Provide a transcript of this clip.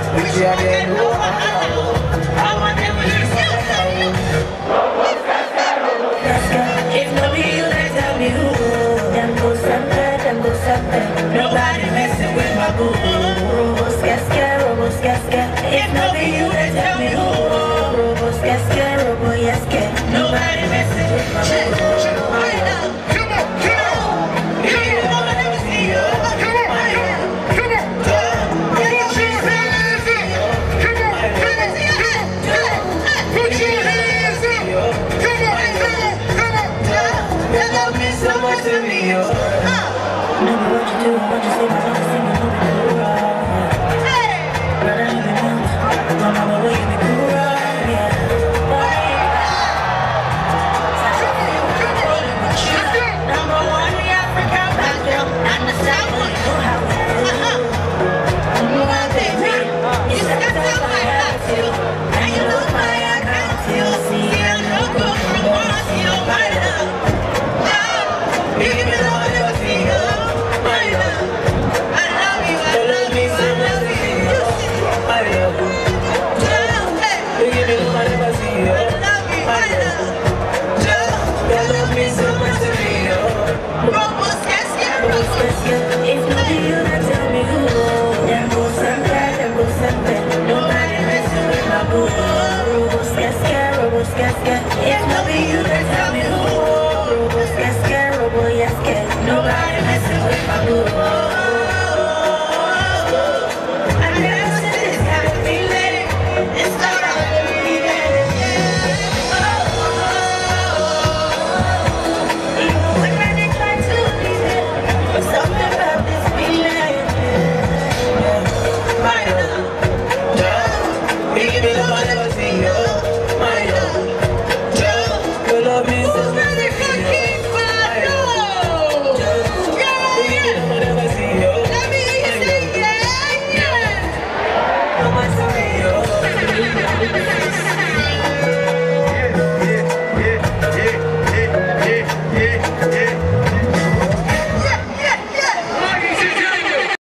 If no be you, then tell me who. Them go something. Nobody messing with my boo. Robo scaska. If no be you, then tell me who. Robo scaska, robo yaska. Nobody messing with my boo. So much to me, yo. Never what you do, what you say, what you sing, what you do, yeah. Brother, you be bumped. My mama, will you be cool, yeah. Number one, the African black girl, and the South one, you know how we do. You my baby, you stepped out my house, you. And you look my account, you. See, I know go from Mars, you, my love. If not you, then tell me who. Them go something. Nobody messing with my boo. Robo scaska. If not you, then tell me who. Robo scaska, robo yaska. Nobody messing with my boo. I never said this kind of feeling. It's not how I believe it. When they try to leave it, something about this feeling. My love, you give me love I never see you. My love, you love me so much. My love, you give me love I never see you. Let me hear you say yeah. No more sorry, yeah.